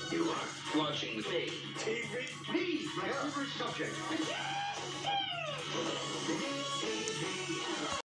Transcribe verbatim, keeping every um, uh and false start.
You are watching the Me. T V. Me, my favorite subject.